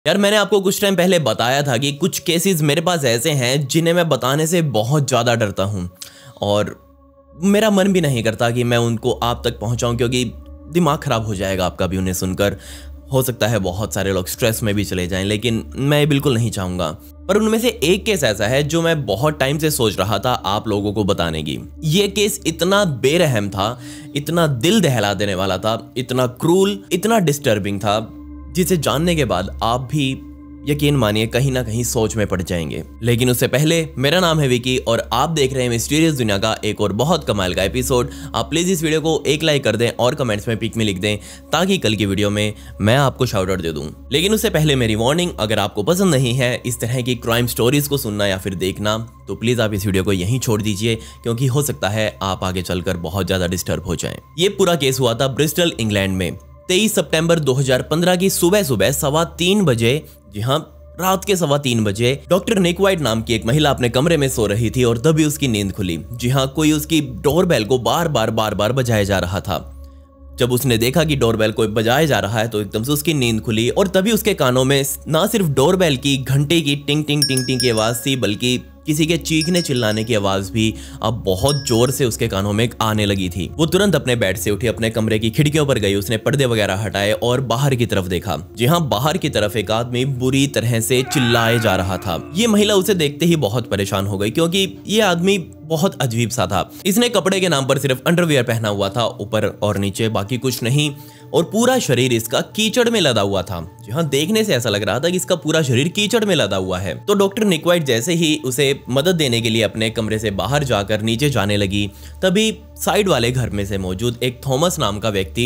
यार मैंने आपको कुछ टाइम पहले बताया था कि कुछ केसेस मेरे पास ऐसे हैं जिन्हें मैं बताने से बहुत ज़्यादा डरता हूँ और मेरा मन भी नहीं करता कि मैं उनको आप तक पहुँचाऊँ, क्योंकि दिमाग ख़राब हो जाएगा आपका भी उन्हें सुनकर। हो सकता है बहुत सारे लोग स्ट्रेस में भी चले जाएं, लेकिन मैं बिल्कुल नहीं चाहूँगा। पर उनमें से एक केस ऐसा है जो मैं बहुत टाइम से सोच रहा था आप लोगों को बताने की। ये केस इतना बेरहम था, इतना दिल दहला देने वाला था, इतना क्रूल, इतना डिस्टर्बिंग था, जिसे जानने के बाद आप भी यकीन मानिए कहीं ना कहीं सोच में पड़ जाएंगे। लेकिन उससे पहले, मेरा नाम है विकी और आप देख रहे हैं मिस्टीरियस दुनिया का एक और बहुत कमाल का एपिसोड। आप प्लीज इस वीडियो को एक लाइक कर दें और कमेंट्स में पिक में लिख दें ताकि कल की वीडियो में मैं आपको शाउट आउट दे दूं। लेकिन उससे पहले मेरी वार्निंग, अगर आपको पसंद नहीं है इस तरह की क्राइम स्टोरीज को सुनना या फिर देखना, तो प्लीज आप इस वीडियो को यहीं छोड़ दीजिए, क्योंकि हो सकता है आप आगे चलकर बहुत ज्यादा डिस्टर्ब हो जाएं। ये पूरा केस हुआ था ब्रिस्टल, इंग्लैंड में 23 सितंबर 2015 की सुबह 3:15 बजे। जी हाँ, रात के 3:15 बजे डॉक्टर निक वाइट नाम की एक महिला अपने कमरे में सो रही थी और तभी उसकी नींद खुली। जी हाँ, कोई उसकी डोरबेल को बार बार बजाया जा रहा था। जब उसने देखा कि डोरबेल को बजाया जा रहा है तो एकदम से उसकी नींद खुली और तभी उसके कानों में ना सिर्फ डोरबेल की घंटे की टिंग टिंग टिंग टिंग की आवाज थी, बल्कि किसी के चीखने चिल्लाने की आवाज भी अब बहुत जोर से उसके कानों में आने लगी थी। वो तुरंत अपने बेड से उठी, अपने कमरे की खिड़कियों पर गई, उसने पर्दे वगैरह हटाए और बाहर की तरफ देखा। जी हाँ, बाहर की तरफ एक आदमी बुरी तरह से चिल्लाए जा रहा था। ये महिला उसे देखते ही बहुत परेशान हो गई, क्योंकि ये आदमी बहुत अजीब सा था। इसने कपड़े के नाम पर सिर्फ अंडरवियर पहना हुआ था, ऊपर और नीचे, बाकी कुछ नहीं, और पूरा शरीर इसका कीचड़ में लदा हुआ था। जी हाँ, देखने से ऐसा लग रहा था कि इसका पूरा शरीर कीचड़ में लदा हुआ है। तो डॉक्टर निक वाइट जैसे ही उसे मदद देने के लिए अपने कमरे से बाहर जाकर नीचे जाने लगी, तभी साइड वाले घर में से मौजूद एक थॉमस नाम का व्यक्ति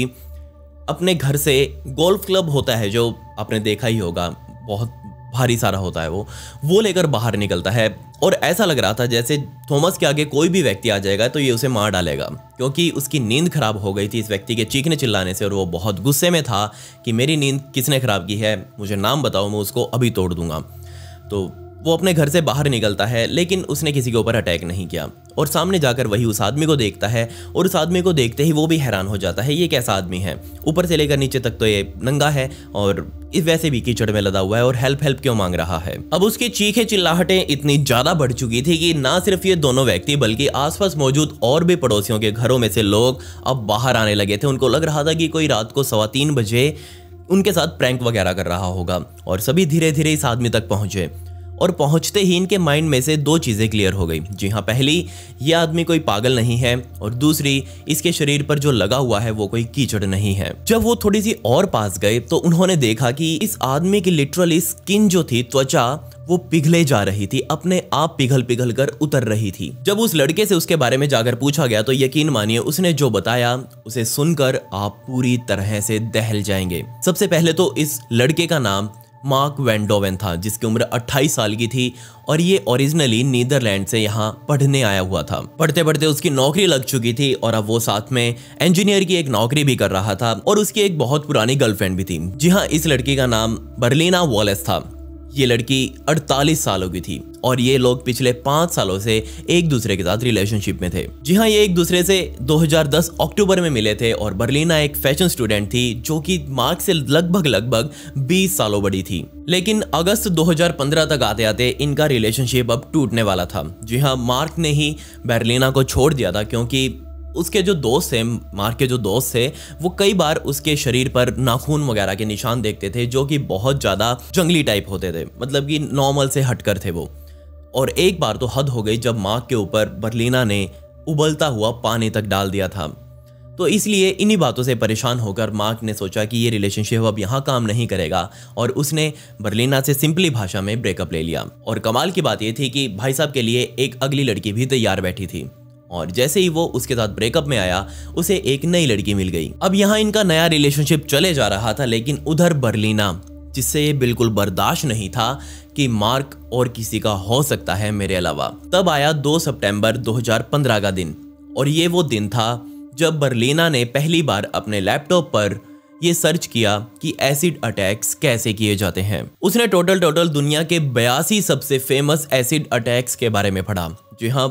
अपने घर से गोल्फ क्लब होता है, जो आपने देखा ही होगा, बहुत भारी सारा होता है, वो लेकर बाहर निकलता है। और ऐसा लग रहा था जैसे थॉमस के आगे कोई भी व्यक्ति आ जाएगा तो ये उसे मार डालेगा, क्योंकि उसकी नींद खराब हो गई थी इस व्यक्ति के चीखने चिल्लाने से, और वो बहुत गुस्से में था कि मेरी नींद किसने खराब की है, मुझे नाम बताओ, मैं उसको अभी तोड़ दूंगा। तो वो अपने घर से बाहर निकलता है, लेकिन उसने किसी के ऊपर अटैक नहीं किया और सामने जाकर वही उस आदमी को देखता है, और उस आदमी को देखते ही वो भी हैरान हो जाता है, ये कैसा आदमी है, ऊपर से लेकर नीचे तक तो ये नंगा है और वैसे भी कीचड़ में लदा हुआ है और हेल्प क्यों मांग रहा है। अब उसकी चीखें चिल्लाहटें इतनी ज्यादा बढ़ चुकी थी कि ना सिर्फ ये दोनों व्यक्ति बल्कि आसपास मौजूद और भी पड़ोसियों के घरों में से लोग अब बाहर आने लगे थे। उनको लग रहा था कि कोई रात को 3:15 बजे उनके साथ प्रैंक वगैरह कर रहा होगा, और सभी धीरे धीरे इस आदमी तक पहुंचे। और पहुंचते ही इनके माइंड में से दो चीजें क्लियर हो गई। जी हाँ, पहली, ये आदमी कोई पागल नहीं है, और दूसरी, इसके शरीर पर जो लगा हुआ है वो कोई कीचड़ नहीं है। जब वो थोड़ी सी और पास गए तो उन्होंने देखा कि इस आदमी की लिटरली स्किन जो थी, त्वचा, वो पिघले जा रही थी, अपने आप पिघल कर उतर रही थी। जब उस लड़के से उसके बारे में जाकर पूछा गया तो यकीन मानिए उसने जो बताया उसे सुनकर आप पूरी तरह से दहल जाएंगे। सबसे पहले तो इस लड़के का नाम मार्क वैन डोवेन था, जिसकी उम्र 28 साल की थी, और ये ओरिजिनली नीदरलैंड से यहाँ पढ़ने आया हुआ था। पढ़ते पढ़ते उसकी नौकरी लग चुकी थी और अब वो साथ में इंजीनियर की एक नौकरी भी कर रहा था, और उसकी एक बहुत पुरानी गर्लफ्रेंड भी थी। जी हाँ, इस लड़की का नाम बर्लिना वॉलेस था। ये लड़की 48 सालों की थी और ये लोग पिछले 5 सालों से एक दूसरे के साथ रिलेशनशिप में थे। जी हाँ, ये एक दूसरे से 2010 अक्टूबर में मिले थे और बर्लिना एक फैशन स्टूडेंट थी जो कि मार्क से लगभग 20 सालों बड़ी थी। लेकिन अगस्त 2015 तक आते आते इनका रिलेशनशिप अब टूटने वाला था। जी हाँ, मार्क ने ही बर्लिना को छोड़ दिया था, क्योंकि उसके जो दोस्त थे, मार्क के जो दोस्त थे, वो कई बार उसके शरीर पर नाखून वगैरह के निशान देखते थे जो कि बहुत ज़्यादा जंगली टाइप होते थे, मतलब कि नॉर्मल से हटकर थे वो। और एक बार तो हद हो गई जब मार्क के ऊपर बर्लिना ने उबलता हुआ पानी तक डाल दिया था। तो इसलिए इन्हीं बातों से परेशान होकर मार्क ने सोचा कि ये रिलेशनशिप अब यहाँ काम नहीं करेगा, और उसने बर्लिना से सिंपली भाषा में ब्रेकअप ले लिया। और कमाल की बात ये थी कि भाई साहब के लिए एक अगली लड़की भी तैयार बैठी थी, और जैसे ही वो उसके साथ ब्रेकअप में आया उसे एक नई लड़की मिल गई। अब यहाँ इनका नया रिलेशनशिप चले जा रहा था, लेकिन उधर बर्लिना, जिससे ये बिल्कुल बर्दाश्त नहीं था कि मार्क और किसी का हो सकता है मेरे अलावा। तब आया 2 सितंबर 2015 का दिन, और ये वो दिन था जब बर्लिना ने पहली बार अपने लैपटॉप पर ये सर्च किया कि एसिड अटैक्स कैसे किए जाते हैं। उसने टोटल दुनिया के 82 सबसे फेमस एसिड अटैक्स के बारे में पढ़ा। जी हाँ,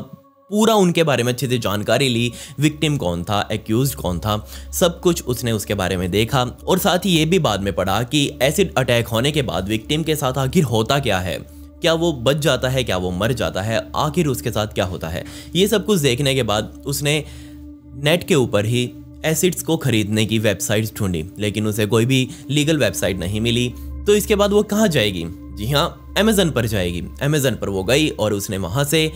पूरा उनके बारे में अच्छे से जानकारी ली, विक्टिम कौन था, एक्यूज्ड कौन था, सब कुछ उसने उसके बारे में देखा। और साथ ही ये भी बाद में पढ़ा कि एसिड अटैक होने के बाद विक्टिम के साथ आखिर होता क्या है, क्या वो बच जाता है, क्या वो मर जाता है, आखिर उसके साथ क्या होता है। ये सब कुछ देखने के बाद उसने नेट के ऊपर ही एसिड्स को खरीदने की वेबसाइट्स ढूंढी, लेकिन उसे कोई भी लीगल वेबसाइट नहीं मिली। तो इसके बाद वो कहाँ जाएगी? जी हाँ, अमेजन पर जाएगी। अमेजन पर वो गई और उसने वहां से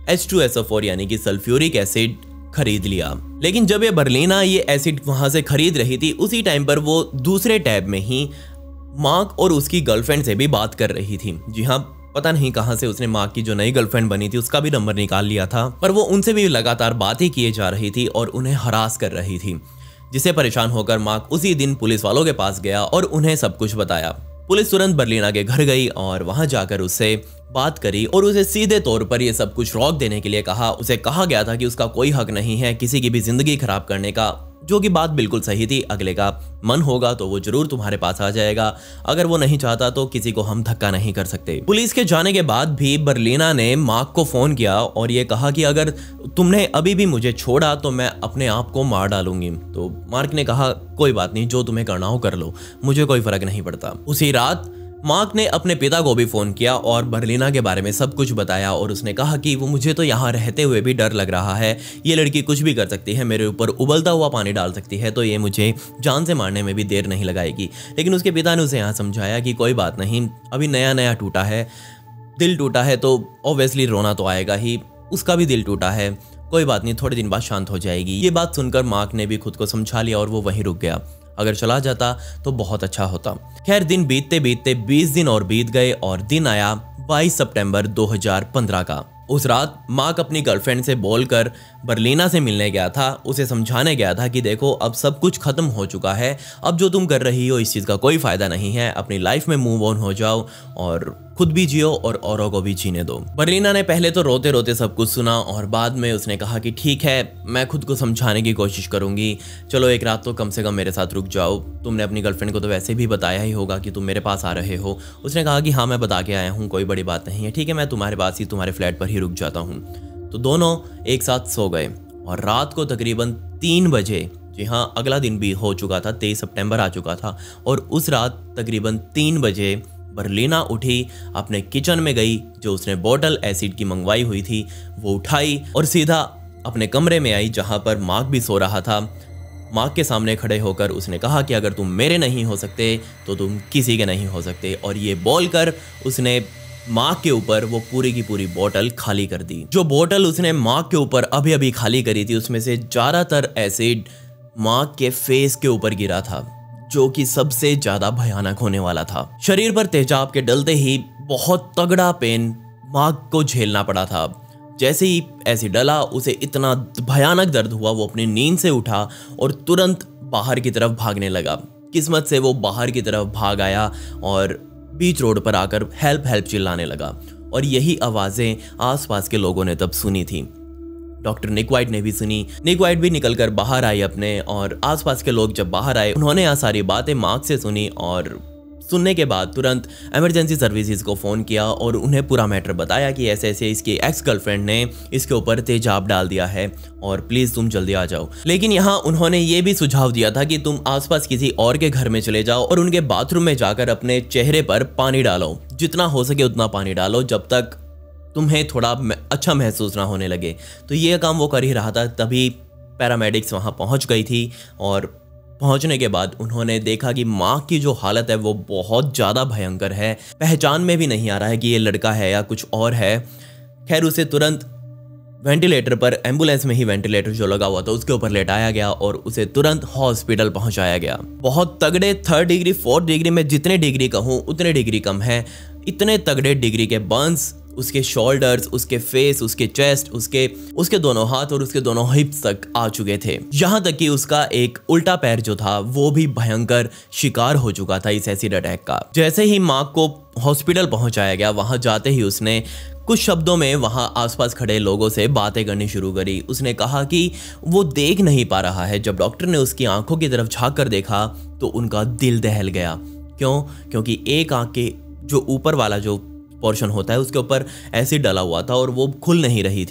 H2SO4 यानी कि सल्फ्यूरिक एसिड खरीद लिया। लेकिन जब ये बर्लिना ये एसिड वहां से खरीद रही थी, उसी टाइम पर वो दूसरे टैब में ही मार्क और उसकी गर्लफ्रेंड से भी बात कर रही थी। जी हाँ, पता नहीं कहां से उसने मार्क की जो नई गर्लफ्रेंड बनी थी उसका भी नंबर निकाल लिया था, पर वो उनसे भी लगातार बातें किए जा रही थी और उन्हें हरास कर रही थी, जिसे परेशान होकर मार्क उसी दिन पुलिस वालों के पास गया और उन्हें सब कुछ बताया। पुलिस तुरंत बर्लिना के घर गई और वहां जाकर उससे बात करी और उसे सीधे तौर पर यह सब कुछ रोक देने के लिए कहा। उसे कहा गया था कि उसका कोई हक नहीं है किसी की भी जिंदगी खराब करने का, जो कि बात बिल्कुल सही थी। अगले का मन होगा तो वो जरूर तुम्हारे पास आ जाएगा, अगर वो नहीं चाहता तो किसी को हम धक्का नहीं कर सकते। पुलिस के जाने के बाद भी बर्लिना ने मार्क को फोन किया और ये कहा कि अगर तुमने अभी भी मुझे छोड़ा तो मैं अपने आप को मार डालूंगी। तो मार्क ने कहा कोई बात नहीं, जो तुम्हें करना हो कर लो, मुझे कोई फर्क नहीं पड़ता। उसी रात मार्क ने अपने पिता को भी फोन किया और बर्लिना के बारे में सब कुछ बताया और उसने कहा कि वो मुझे तो यहाँ रहते हुए भी डर लग रहा है, ये लड़की कुछ भी कर सकती है, मेरे ऊपर उबलता हुआ पानी डाल सकती है, तो ये मुझे जान से मारने में भी देर नहीं लगाएगी। लेकिन उसके पिता ने उसे यहाँ समझाया कि कोई बात नहीं, अभी नया नया टूटा है, दिल टूटा है तो ऑब्वियसली रोना तो आएगा ही, उसका भी दिल टूटा है, कोई बात नहीं, थोड़े दिन बाद शांत हो जाएगी। ये बात सुनकर मार्क ने भी खुद को समझा लिया और वो वहीं रुक गया। अगर चला जाता तो बहुत अच्छा होता। खैर, दिन बीतते बीतते 20 दिन और बीत गए और दिन आया 22 सितंबर 2015 का। उस रात मार्क अपनी गर्लफ्रेंड से बोलकर बर्लिना से मिलने गया था। उसे समझाने गया था कि देखो अब सब कुछ खत्म हो चुका है, अब जो तुम कर रही हो इस चीज़ का कोई फ़ायदा नहीं है, अपनी लाइफ में मूव ऑन हो जाओ और खुद भी जियो और औरों को भी जीने दो। बर्लिना ने पहले तो रोते रोते सब कुछ सुना और बाद में उसने कहा कि ठीक है, मैं खुद को समझाने की कोशिश करूंगी, चलो एक रात तो कम से कम मेरे साथ रुक जाओ, तुमने अपनी गर्लफ्रेंड को तो वैसे भी बताया ही होगा कि तुम मेरे पास आ रहे हो। उसने कहा कि हाँ, मैं बता के आया हूँ, कोई बड़ी बात नहीं है, ठीक है, मैं तुम्हारे पास ही तुम्हारे फ्लैट पर ही रुक जाता हूँ। तो दोनों एक साथ सो गए और रात को तकरीबन 3 बजे, जी हाँ, अगला दिन भी हो चुका था, 23 सितंबर आ चुका था, और उस रात तकरीबन 3 बजे बर्लिना उठी, अपने किचन में गई, जो उसने बोतल एसिड की मंगवाई हुई थी वो उठाई और सीधा अपने कमरे में आई जहां पर मार्क भी सो रहा था। मार्क के सामने खड़े होकर उसने कहा कि अगर तुम मेरे नहीं हो सकते तो तुम किसी के नहीं हो सकते, और ये बोलकर उसने मार्क के ऊपर वो पूरी की पूरी बोतल खाली कर दी। जो बोतल उसने मार्क के ऊपर अभी अभी खाली करी थी उसमें से ज़्यादातर एसिड मार्क के फेस के ऊपर गिरा था, जो कि सबसे ज्यादा भयानक होने वाला था। शरीर पर तेजाब के डलते ही बहुत तगड़ा पेन मार्क को झेलना पड़ा था। जैसे ही ऐसे डला उसे इतना भयानक दर्द हुआ, वो अपनी नींद से उठा और तुरंत बाहर की तरफ भागने लगा। किस्मत से वो बाहर की तरफ भाग आया और बीच रोड पर आकर हेल्प हेल्प चिल्लाने लगा, और यही आवाजें आसपास के लोगों ने तब सुनी थी। डॉक्टर निक वाइट ने भी सुनी। निक वाइट भी निकलकर बाहर आई अपने, और आसपास के लोग जब बाहर आए उन्होंने यहाँ सारी बातें मार्क से सुनी, और सुनने के बाद तुरंत इमरजेंसी सर्विसेज को फ़ोन किया और उन्हें पूरा मैटर बताया कि ऐसे ऐसे इसकी एक्स गर्लफ्रेंड ने इसके ऊपर तेजाब डाल दिया है और प्लीज़ तुम जल्दी आ जाओ। लेकिन यहाँ उन्होंने ये भी सुझाव दिया था कि तुम आसपास किसी और के घर में चले जाओ और उनके बाथरूम में जाकर अपने चेहरे पर पानी डालो, जितना हो सके उतना पानी डालो, जब तक तुम्हें थोड़ा अच्छा महसूस ना होने लगे। तो ये काम वो कर ही रहा था, तभी पैरामेडिक्स वहाँ पहुँच गई थी, और पहुंचने के बाद उन्होंने देखा कि मार्क की जो हालत है वो बहुत ज़्यादा भयंकर है, पहचान में भी नहीं आ रहा है कि ये लड़का है या कुछ और है। खैर, उसे तुरंत वेंटिलेटर पर, एम्बुलेंस में ही वेंटिलेटर जो लगा हुआ था उसके ऊपर लेटाया गया और उसे तुरंत हॉस्पिटल पहुंचाया गया। बहुत तगड़े 3rd डिग्री 4th डिग्री में जितने डिग्री कहूँ उतने डिग्री कम है, इतने तगड़े डिग्री के बर्न्स उसके शोल्डर्स, उसके फेस, उसके चेस्ट, उसके दोनों हाथ और उसके दोनों हिप्स तक आ चुके थे। यहाँ तक कि उसका एक उल्टा पैर जो था वो भी भयंकर शिकार हो चुका था इस एसिड अटैक का। जैसे ही मार्क को हॉस्पिटल पहुंचाया गया, वहां जाते ही उसने कुछ शब्दों में वहां आसपास खड़े लोगों से बातें करनी शुरू करी। उसने कहा कि वो देख नहीं पा रहा है। जब डॉक्टर ने उसकी आंखों की तरफ झांक कर देखा तो उनका दिल दहल गया। क्यों? क्योंकि एक आंख के जो ऊपर वाला जो पोर्शन होता है उसके ऊपर एसिड डाला हुआ था और वो खुल नहीं रही थी।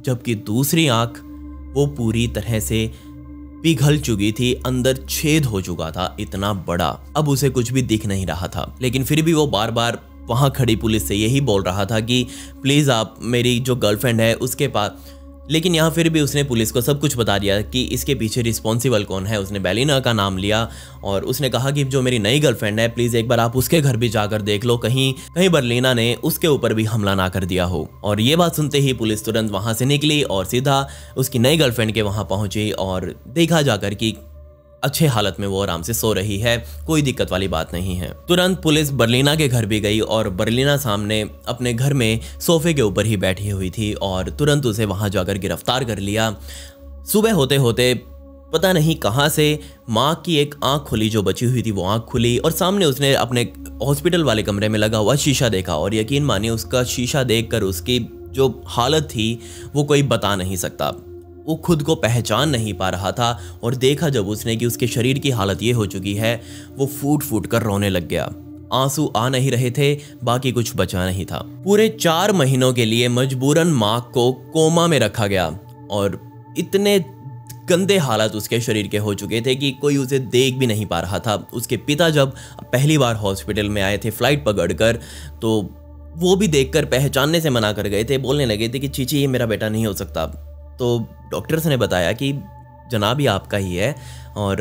जबकि दूसरी आंख वो पूरी तरह से पिघल चुकी थी, अंदर छेद हो चुका था इतना बड़ा। अब उसे कुछ भी दिख नहीं रहा था, लेकिन फिर भी वो बार बार वहाँ खड़ी पुलिस से यही बोल रहा था कि प्लीज़ आप मेरी जो गर्लफ्रेंड है उसके पास। लेकिन यहाँ फिर भी उसने पुलिस को सब कुछ बता दिया कि इसके पीछे रिस्पॉन्सिबल कौन है। उसने बेलिना का नाम लिया और उसने कहा कि जो मेरी नई गर्लफ्रेंड है प्लीज़ एक बार आप उसके घर भी जाकर देख लो, कहीं कहीं बर्लिना ने उसके ऊपर भी हमला ना कर दिया हो। और ये बात सुनते ही पुलिस तुरंत वहाँ से निकली और सीधा उसकी नई गर्लफ्रेंड के वहाँ पहुंची और देखा जाकर कि अच्छे हालत में वो आराम से सो रही है, कोई दिक्कत वाली बात नहीं है। तुरंत पुलिस बर्लिना के घर भी गई और बर्लिना सामने अपने घर में सोफे के ऊपर ही बैठी हुई थी और तुरंत उसे वहां जाकर गिरफ्तार कर लिया। सुबह होते होते पता नहीं कहां से माँ की एक आंख खुली, जो बची हुई थी वो आंख खुली और सामने उसने अपने हॉस्पिटल वाले कमरे में लगा हुआ शीशा देखा और यकीन मानिए उसका शीशा देखकर उसकी जो हालत थी वो कोई बता नहीं सकता। वो खुद को पहचान नहीं पा रहा था और देखा जब उसने कि उसके शरीर की हालत ये हो चुकी है, वो फूट फूट कर रोने लग गया। आंसू आ नहीं रहे थे, बाकी कुछ बचा नहीं था। पूरे 4 महीनों के लिए मजबूरन माँ को कोमा में रखा गया और इतने गंदे हालात उसके शरीर के हो चुके थे कि कोई उसे देख भी नहीं पा रहा था। उसके पिता जब पहली बार हॉस्पिटल में आए थे फ्लाइट पकड़कर, तो वो भी देखकर पहचानने से मना कर गए थे, बोलने लगे थे कि चीची ये मेरा बेटा नहीं हो सकता। तो डॉक्टर्स ने बताया कि जनाब ये आपका ही है और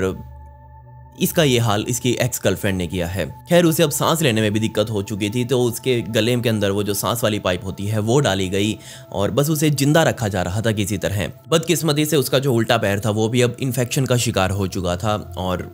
इसका ये हाल इसकी एक्स गर्लफ्रेंड ने किया है। खैर उसे अब सांस लेने में भी दिक्कत हो चुकी थी, तो उसके गले के अंदर वो जो सांस वाली पाइप होती है वो डाली गई और बस उसे जिंदा रखा जा रहा था किसी तरह। बदकिस्मती से उसका जो उल्टा पैर था वो भी अब इन्फेक्शन का शिकार हो चुका था और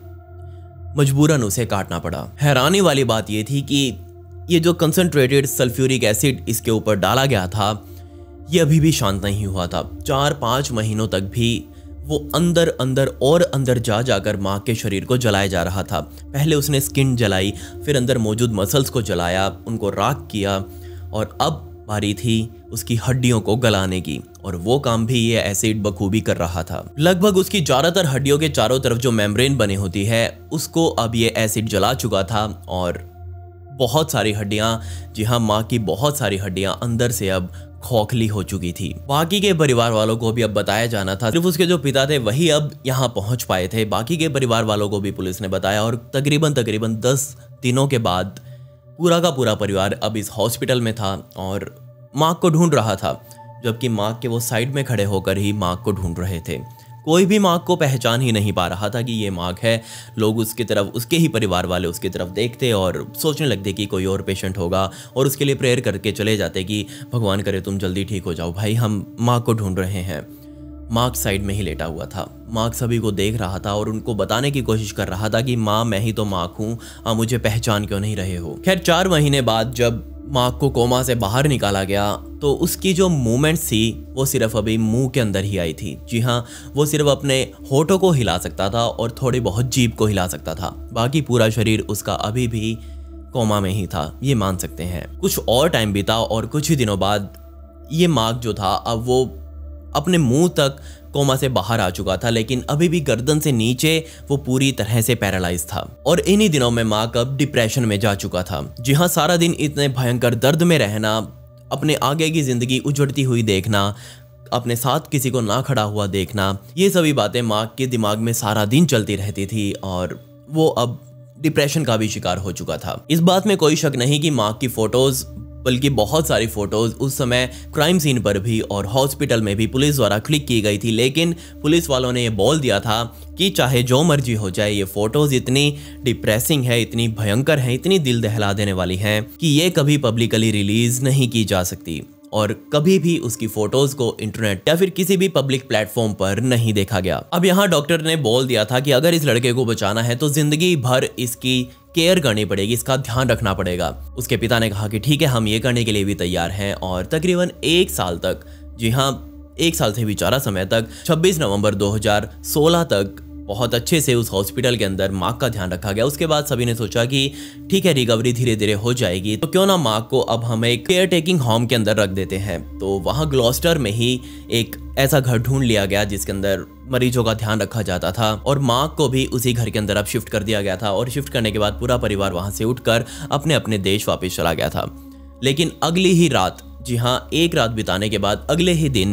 मजबूरन उसे काटना पड़ा। हैरानी वाली बात ये थी कि ये जो कंसंट्रेटेड सल्फ्यूरिक एसिड इसके ऊपर डाला गया था ये अभी भी शांत नहीं हुआ था। 4-5 महीनों तक भी वो अंदर अंदर और अंदर जा जाकर माँ के शरीर को जलाया जा रहा था। पहले उसने स्किन जलाई, फिर अंदर मौजूद मसल्स को जलाया, उनको राख किया और अब बारी थी उसकी हड्डियों को गलाने की और वो काम भी ये एसिड बखूबी कर रहा था। लगभग उसकी ज़्यादातर हड्डियों के चारों तरफ जो मेम्ब्रेन बनी होती है उसको अब ये एसिड जला चुका था और बहुत सारी हड्डियां, जी हाँ माँ की बहुत सारी हड्डियां अंदर से अब खोखली हो चुकी थी। बाकी के परिवार वालों को भी अब बताया जाना था, सिर्फ उसके जो पिता थे वही अब यहाँ पहुंच पाए थे। बाकी के परिवार वालों को भी पुलिस ने बताया और तकरीबन 10 दिनों के बाद पूरा का पूरा परिवार अब इस हॉस्पिटल में था और माँ को ढूंढ रहा था, जबकि माँ के वो साइड में खड़े होकर ही माँ को ढूंढ रहे थे। कोई भी माँ को पहचान ही नहीं पा रहा था कि ये माँ है। लोग उसकी तरफ, उसके ही परिवार वाले उसकी तरफ देखते और सोचने लगते कि कोई और पेशेंट होगा और उसके लिए प्रेयर करके चले जाते कि भगवान करे तुम जल्दी ठीक हो जाओ भाई, हम माँ को ढूंढ रहे हैं। मार्क साइड में ही लेटा हुआ था। मार्क सभी को देख रहा था और उनको बताने की कोशिश कर रहा था कि माँ मैं ही तो मार्क हूँ, आप मुझे पहचान क्यों नहीं रहे हो। खैर 4 महीने बाद जब मार्क को कोमा से बाहर निकाला गया तो उसकी जो मूवमेंट्स थी वो सिर्फ अभी मुंह के अंदर ही आई थी। जी हाँ, वो सिर्फ अपने होठों को हिला सकता था और थोड़ी बहुत जीभ को हिला सकता था, बाकी पूरा शरीर उसका अभी भी कोमा में ही था, ये मान सकते हैं। कुछ और टाइम बीता और कुछ ही दिनों बाद ये मार्क जो था अब वो अपने मुंह तक कोमा से बाहर आ चुका था, लेकिन अभी भी गर्दन से नीचे वो पूरी तरह से पैरालाइज था। और इन्हीं दिनों में मार्क अब डिप्रेशन में जा चुका था। जी हाँ, सारा दिन इतने भयंकर दर्द में रहना, अपने आगे की जिंदगी उजड़ती हुई देखना, अपने साथ किसी को ना खड़ा हुआ देखना, ये सभी बातें मार्क के दिमाग में सारा दिन चलती रहती थी और वो अब डिप्रेशन का भी शिकार हो चुका था। इस बात में कोई शक नहीं कि मार्क की फोटोज, बल्कि बहुत सारी फोटोज उस समय क्राइम सीन पर भी और हॉस्पिटल में भी पुलिस द्वारा क्लिक की गई थी, लेकिन पुलिस वालों ने ये बोल दिया था कि चाहे जो मर्जी हो जाए, ये फोटोज इतनी डिप्रेसिंग है, इतनी भयंकर है, इतनी दिल दहला देने वाली हैं कि ये कभी पब्लिकली रिलीज नहीं की जा सकती और कभी भी उसकी फोटोज को इंटरनेट या फिर किसी भी पब्लिक प्लेटफॉर्म पर नहीं देखा गया। अब यहाँ डॉक्टर ने बोल दिया था कि अगर इस लड़के को बचाना है तो जिंदगी भर इसकी केयर करनी पड़ेगी, इसका ध्यान रखना पड़ेगा। उसके पिता ने कहा कि ठीक है, हम ये करने के लिए भी तैयार हैं और तकरीबन 1 साल तक, जी हाँ 1 साल से भी ज़्यादा समय तक, 26 नवंबर 2016 तक बहुत अच्छे से उस हॉस्पिटल के अंदर मार्क का ध्यान रखा गया। उसके बाद सभी ने सोचा कि ठीक है, रिकवरी धीरे धीरे हो जाएगी, तो क्यों ना मार्क को अब हम एक केयर टेकिंग होम के अंदर रख देते हैं। तो वहाँ ग्लॉस्टर में ही एक ऐसा घर ढूंढ लिया गया जिसके अंदर मरीजों का ध्यान रखा जाता था और मार्क को भी उसी घर के अंदर अब शिफ्ट कर दिया गया था और शिफ्ट करने के बाद पूरा परिवार वहाँ से उठकर अपने अपने देश वापस चला गया था। लेकिन अगली ही रात, जी हाँ 1 रात बिताने के बाद अगले ही दिन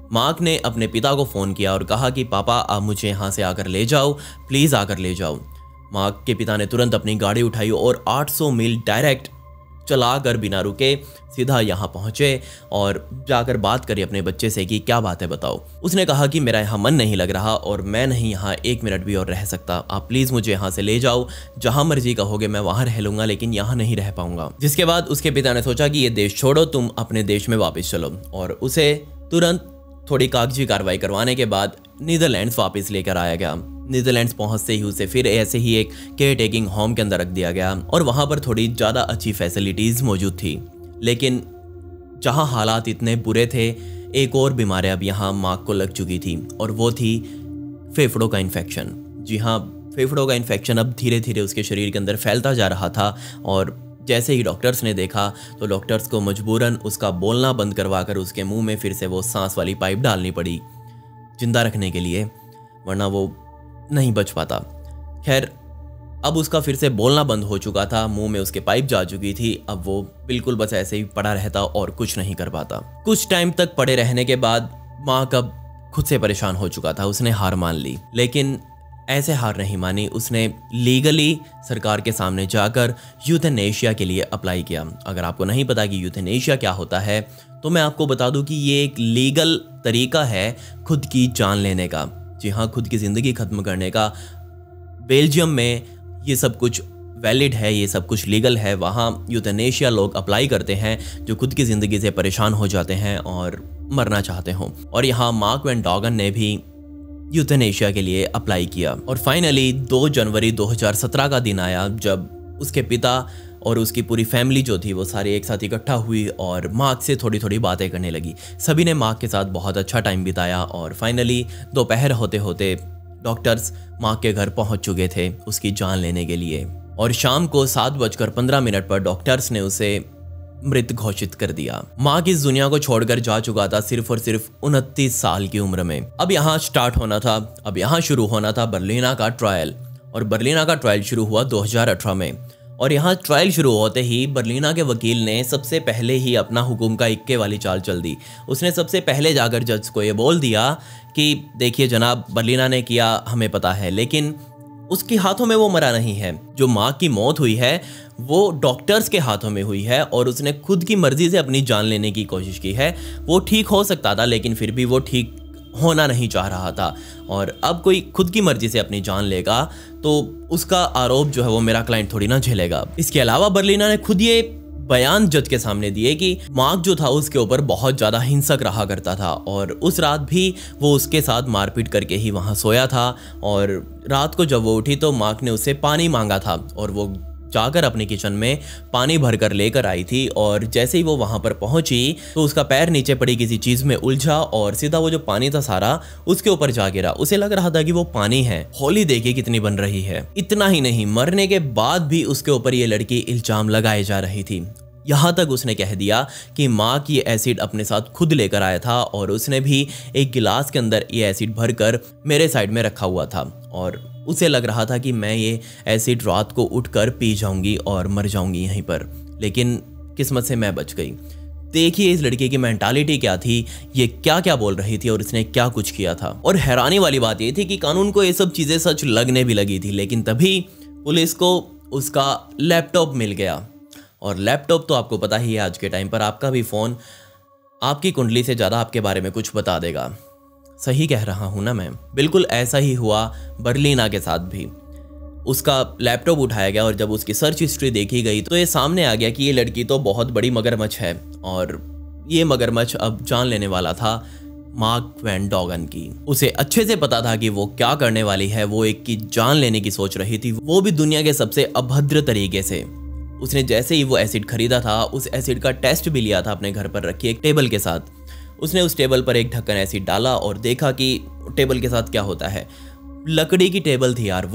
मार्क ने अपने पिता को फ़ोन किया और कहा कि पापा आप मुझे यहाँ से आकर ले जाओ, प्लीज़ आकर ले जाओ। मार्क के पिता ने तुरंत अपनी गाड़ी उठाई और 800 मील डायरेक्ट चलाकर बिना रुके सीधा यहाँ पहुँचे और जाकर बात करी अपने बच्चे से कि क्या बात है बताओ। उसने कहा कि मेरा यहाँ मन नहीं लग रहा और मैं नहीं यहाँ 1 मिनट भी और रह सकता, आप प्लीज़ मुझे यहाँ से ले जाओ, जहाँ मर्जी कहोगे मैं वहाँ रह लूँगा, लेकिन यहाँ नहीं रह पाऊँगा। जिसके बाद उसके पिता ने सोचा कि ये देश छोड़ो, तुम अपने देश में वापस चलो, और उसे तुरंत थोड़ी कागजी कार्रवाई करवाने के बाद नीदरलैंड्स वापस लेकर आया गया। नीदरलैंड्स पहुंचते ही उसे फिर ऐसे ही एक केयर टेकिंग होम के अंदर रख दिया गया और वहां पर थोड़ी ज़्यादा अच्छी फैसिलिटीज़ मौजूद थी। लेकिन जहां हालात इतने बुरे थे, एक और बीमारी अब यहाँ मार्क को लग चुकी थी और वो थी फेफड़ों का इन्फेक्शन। जी हाँ, फेफड़ों का इन्फेक्शन अब धीरे धीरे उसके शरीर के अंदर फैलता जा रहा था और जैसे ही डॉक्टर्स ने देखा तो डॉक्टर्स को मजबूरन उसका बोलना बंद करवाकर उसके मुंह में फिर से वो सांस वाली पाइप डालनी पड़ी जिंदा रखने के लिए, वरना वो नहीं बच पाता। खैर, अब उसका फिर से बोलना बंद हो चुका था, मुंह में उसके पाइप जा चुकी थी, अब वो बिल्कुल बस ऐसे ही पड़ा रहता और कुछ नहीं कर पाता। कुछ टाइम तक पड़े रहने के बाद मार्क अब खुद से परेशान हो चुका था, उसने हार मान ली। लेकिन ऐसे हार नहीं मानी, उसने लीगली सरकार के सामने जाकर यूथेनेशिया के लिए अप्लाई किया। अगर आपको नहीं पता कि यूथेनेशिया क्या होता है तो मैं आपको बता दूं कि ये एक लीगल तरीका है खुद की जान लेने का। जी हाँ, खुद की ज़िंदगी ख़त्म करने का। बेल्जियम में ये सब कुछ वैलिड है, ये सब कुछ लीगल है। वहाँ यूथेनेशिया लोग अप्लाई करते हैं जो खुद की ज़िंदगी से परेशान हो जाते हैं और मरना चाहते हों। और यहाँ मार्क वैन डॉगन ने भी यूथेनेशिया के लिए अप्लाई किया और फाइनली 2 जनवरी 2017 का दिन आया जब उसके पिता और उसकी पूरी फैमिली जो थी वो सारी एक साथ इकट्ठा हुई और मार्क से थोड़ी थोड़ी बातें करने लगी। सभी ने मार्क के साथ बहुत अच्छा टाइम बिताया और फाइनली दोपहर होते होते डॉक्टर्स मार्क के घर पहुंच चुके थे उसकी जान लेने के लिए और शाम को 7:15 पर डॉक्टर्स ने उसे मृत घोषित कर दिया। मार्क इस दुनिया को छोड़कर जा चुका था सिर्फ और सिर्फ 29 साल की उम्र में। अब यहाँ स्टार्ट होना था, अब यहाँ शुरू होना था बर्लिना का ट्रायल, और बर्लिना का ट्रायल शुरू हुआ 2018 में। और यहाँ ट्रायल शुरू होते ही बर्लिना के वकील ने सबसे पहले ही अपना हुकुम का इक्के वाली चाल चल दी। उसने सबसे पहले जाकर जज को ये बोल दिया कि देखिए जनाब, बर्लिना ने किया हमें पता है, लेकिन उसके हाथों में वो मरा नहीं है। जो मार्क की मौत हुई है वो डॉक्टर्स के हाथों में हुई है और उसने खुद की मर्जी से अपनी जान लेने की कोशिश की है। वो ठीक हो सकता था लेकिन फिर भी वो ठीक होना नहीं चाह रहा था, और अब कोई खुद की मर्जी से अपनी जान लेगा तो उसका आरोप जो है वो मेरा क्लाइंट थोड़ी ना झेलेगा। इसके अलावा बर्लिना ने खुद ये बयान जज के सामने दिए कि मार्क जो था उसके ऊपर बहुत ज़्यादा हिंसक रहा करता था और उस रात भी वो उसके साथ मारपीट करके ही वहाँ सोया था। और रात को जब वो उठी तो मार्क ने उससे पानी मांगा था और वो जाकर अपने किचन में पानी भरकर लेकर आई थी, और जैसे ही वो वहाँ पर पहुँची तो उसका पैर नीचे पड़ी किसी चीज़ में उलझा और सीधा वो जो पानी था सारा उसके ऊपर जा गिरा। उसे लग रहा था कि वो पानी है। होली देखिए कितनी बन रही है। इतना ही नहीं, मरने के बाद भी उसके ऊपर ये लड़की इल्जाम लगाए जा रही थी। यहाँ तक उसने कह दिया कि मार्क ये एसिड अपने साथ खुद लेकर आया था और उसने भी एक गिलास के अंदर ये एसिड भरकर मेरे साइड में रखा हुआ था, और उसे लग रहा था कि मैं ये एसिड रात को उठकर पी जाऊंगी और मर जाऊंगी यहीं पर, लेकिन किस्मत से मैं बच गई। देखिए इस लड़की की मेंटालिटी क्या थी, ये क्या क्या बोल रही थी और इसने क्या कुछ किया था। और हैरानी वाली बात ये थी कि कानून को ये सब चीज़ें सच लगने भी लगी थी, लेकिन तभी पुलिस को उसका लैपटॉप मिल गया। और लैपटॉप तो आपको पता ही है, आज के टाइम पर आपका भी फ़ोन आपकी कुंडली से ज़्यादा आपके बारे में कुछ बता देगा। सही कह रहा हूँ ना मैं? बिल्कुल ऐसा ही हुआ बर्लिना के साथ भी। उसका लैपटॉप उठाया गया और जब उसकी सर्च हिस्ट्री देखी गई तो ये सामने आ गया कि ये लड़की तो बहुत बड़ी मगरमच्छ है, और ये मगरमच्छ अब जान लेने वाला था मार्क वैन डॉगन की। उसे अच्छे से पता था कि वो क्या करने वाली है। वो एक की जान लेने की सोच रही थी, वो भी दुनिया के सबसे अभद्र तरीके से। उसने जैसे ही वो एसिड खरीदा था उस एसिड का टेस्ट भी लिया था अपने घर पर रखी एक टेबल के साथ। उसने उस टेबल पर एक ढक्कन एसिड डाला और देखा कि टेबल के साथ क्या होता है। लकड़ी की टेबल थी यार,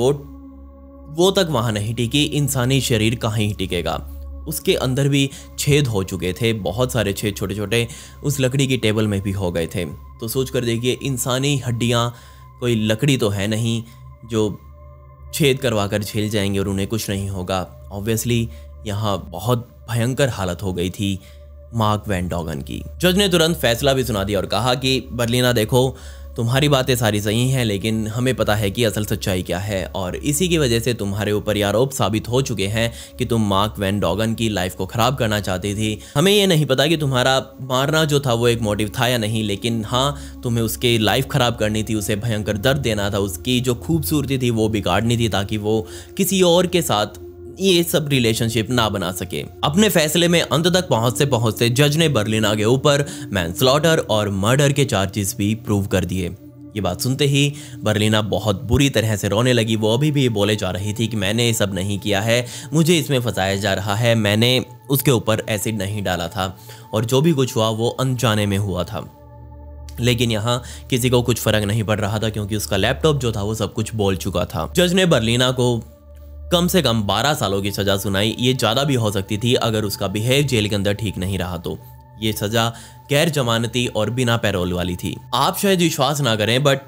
वो तक वहाँ नहीं टिकी, इंसानी शरीर कहाँ ही टिकेगा। उसके अंदर भी छेद हो चुके थे, बहुत सारे छेद छोटे छोटे उस लकड़ी की टेबल में भी हो गए थे। तो सोच कर देखिए, इंसानी हड्डियाँ कोई लकड़ी तो है नहीं जो छेद करवा कर झेल जाएंगे और उन्हें कुछ नहीं होगा। ऑब्वियसली यहाँ बहुत भयंकर हालत हो गई थी मार्क वैन डॉगन की। जज ने तुरंत फैसला भी सुना दिया और कहा कि बर्लिना देखो, तुम्हारी बातें सारी सही हैं, लेकिन हमें पता है कि असल सच्चाई क्या है और इसी की वजह से तुम्हारे ऊपर ये आरोप साबित हो चुके हैं कि तुम मार्क वैन डॉगन की लाइफ को ख़राब करना चाहती थी। हमें ये नहीं पता कि तुम्हारा मारना जो था वो एक मोटिव था या नहीं, लेकिन हाँ, तुम्हें उसकी लाइफ ख़राब करनी थी, उसे भयंकर दर्द देना था, उसकी जो खूबसूरती थी वो बिगाड़नी थी ताकि वो किसी और के साथ ये सब रिलेशनशिप ना बना सके। अपने फैसले में अंत तक पहुंचते जज ने बर्लिना के ऊपर मैनस्लॉटर और मर्डर के चार्जेस भी प्रूव कर दिए। ये बात सुनते ही बर्लिना बहुत बुरी तरह से रोने लगी। वो अभी भी बोले जा रही थी कि मैंने ये सब नहीं किया है, मुझे इसमें फंसाया जा रहा है, मैंने उसके ऊपर एसिड नहीं डाला था और जो भी कुछ हुआ वो अनजाने में हुआ था। लेकिन यहाँ किसी को कुछ फर्क नहीं पड़ रहा था क्योंकि उसका लैपटॉप जो था वो सब कुछ बोल चुका था। जज ने बर्लिना को कम से कम 12 सालों की सजा सुनाई। ये ज़्यादा भी हो सकती थी अगर उसका बिहेव जेल के अंदर ठीक नहीं रहा तो। ये सजा गैर जमानती और बिना पैरोल वाली थी। आप शायद विश्वास ना करें, बट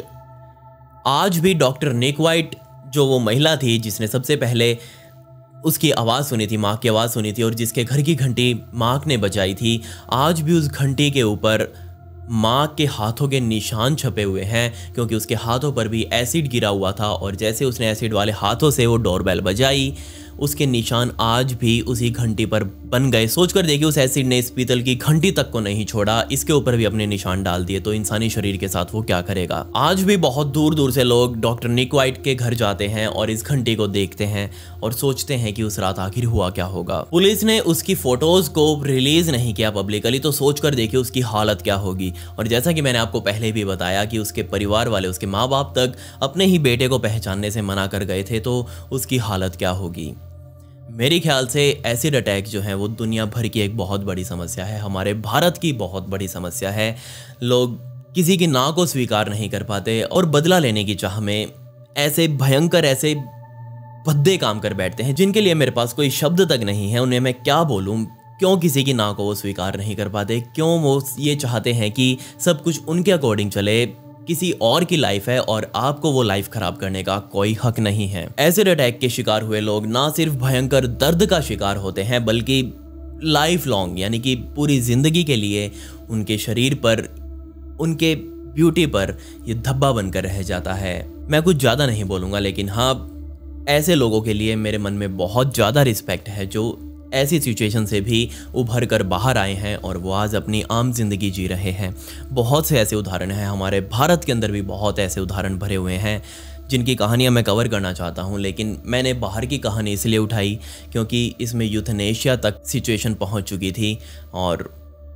आज भी डॉक्टर निक वाइट, जो वो महिला थी जिसने सबसे पहले उसकी आवाज़ सुनी थी, मार्क की आवाज़ सुनी थी और जिसके घर की घंटी मार्क ने बजाई थी, आज भी उस घंटी के ऊपर मार्क के हाथों के निशान छपे हुए हैं क्योंकि उसके हाथों पर भी एसिड गिरा हुआ था और जैसे उसने एसिड वाले हाथों से वो डोरबेल बजाई, उसके निशान आज भी उसी घंटी पर बन गए। सोचकर देखिए, उस एसिड ने इस पीतल की घंटी तक को नहीं छोड़ा, इसके ऊपर भी अपने निशान डाल दिए, तो इंसानी शरीर के साथ वो क्या करेगा। आज भी बहुत दूर दूर से लोग डॉक्टर निक वाइट के घर जाते हैं और इस घंटी को देखते हैं और सोचते हैं कि उस रात आखिर हुआ क्या होगा। पुलिस ने उसकी फोटोज को रिलीज नहीं किया पब्लिकली, तो सोचकर देखिए उसकी हालत क्या होगी। और जैसा कि मैंने आपको पहले भी बताया कि उसके परिवार वाले, उसके माँ बाप तक अपने ही बेटे को पहचानने से मना कर गए थे, तो उसकी हालत क्या होगी। मेरे ख्याल से एसिड अटैक जो है वो दुनिया भर की एक बहुत बड़ी समस्या है, हमारे भारत की बहुत बड़ी समस्या है। लोग किसी की ना को स्वीकार नहीं कर पाते और बदला लेने की चाह में ऐसे भयंकर, ऐसे भद्दे काम कर बैठते हैं जिनके लिए मेरे पास कोई शब्द तक नहीं है। उन्हें मैं क्या बोलूँ, क्यों किसी की ना को वो स्वीकार नहीं कर पाते, क्यों वो ये चाहते हैं कि सब कुछ उनके अकॉर्डिंग चले। किसी और की लाइफ है और आपको वो लाइफ खराब करने का कोई हक नहीं है। एसिड अटैक के शिकार हुए लोग ना सिर्फ भयंकर दर्द का शिकार होते हैं बल्कि लाइफ लॉन्ग, यानी कि पूरी जिंदगी के लिए उनके शरीर पर, उनके ब्यूटी पर ये धब्बा बनकर रह जाता है। मैं कुछ ज़्यादा नहीं बोलूँगा, लेकिन हाँ, ऐसे लोगों के लिए मेरे मन में बहुत ज़्यादा रिस्पेक्ट है जो ऐसी सिचुएशन से भी उभर कर बाहर आए हैं और वो आज अपनी आम जिंदगी जी रहे हैं। बहुत से ऐसे उदाहरण हैं, हमारे भारत के अंदर भी बहुत ऐसे उदाहरण भरे हुए हैं जिनकी कहानियां मैं कवर करना चाहता हूं, लेकिन मैंने बाहर की कहानी इसलिए उठाई क्योंकि इसमें यूथनेशिया तक सिचुएशन पहुंच चुकी थी। और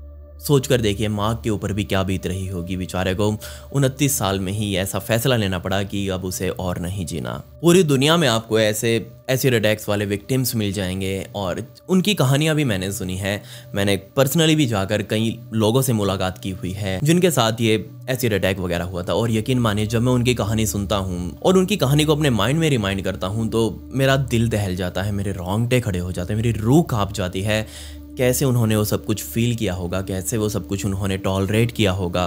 सोचकर देखिए मार्क के ऊपर भी क्या बीत रही होगी। बेचारे को 29 साल में ही ऐसा फैसला लेना पड़ा कि अब उसे और नहीं जीना। पूरी दुनिया में आपको ऐसे एसिड अटैक्स वाले विक्टिम्स मिल जाएंगे और उनकी कहानियां भी मैंने सुनी है। मैंने पर्सनली भी जाकर कई लोगों से मुलाकात की हुई है जिनके साथ ये एसिड अटैक वगैरह हुआ था, और यकीन मानिए जब मैं उनकी कहानी सुनता हूँ और उनकी कहानी को अपने माइंड में रिमाइंड करता हूँ तो मेरा दिल दहल जाता है, मेरे रोंगटे खड़े हो जाते हैं, मेरी रूह कांप जाती है। कैसे उन्होंने वो सब कुछ फील किया होगा, कैसे वो सब कुछ उन्होंने टॉलरेट किया होगा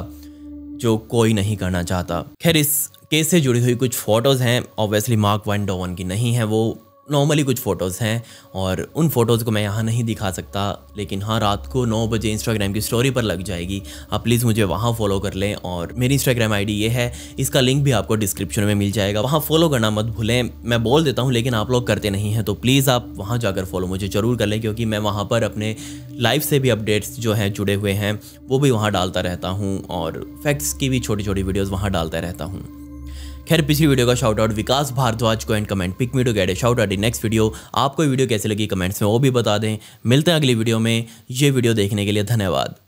जो कोई नहीं करना चाहता। खैर, इस केस से जुड़ी हुई कुछ फ़ोटोज़ हैं, ऑब्वियसली मार्क वैन डॉगन की नहीं है, वो नॉर्मली कुछ फ़ोटोज़ हैं और उन फ़ोटोज़ को मैं यहाँ नहीं दिखा सकता, लेकिन हाँ, रात को 9 बजे इंस्टाग्राम की स्टोरी पर लग जाएगी। आप प्लीज़ मुझे वहाँ फॉलो कर लें और मेरी इंस्टाग्राम आईडी ये है, इसका लिंक भी आपको डिस्क्रिप्शन में मिल जाएगा, वहाँ फॉलो करना मत भूलें। मैं बोल देता हूँ लेकिन आप लोग करते नहीं हैं, तो प्लीज़ आप वहाँ जाकर फॉलो मुझे ज़रूर कर लें क्योंकि मैं वहाँ पर अपने लाइफ से भी अपडेट्स जो हैं जुड़े हुए हैं वो भी वहाँ डालता रहता हूँ और फैक्ट्स की भी छोटी छोटी वीडियोज़ वहाँ डालता रहता हूँ। खैर, पिछली वीडियो का शाउट आउट विकास भारद्वाज को and comment pick me to get a shout out in next video. आपको वीडियो कैसी लगी कमेंट्स में वो भी बता दें। मिलते हैं अगली वीडियो में। ये वीडियो देखने के लिए धन्यवाद।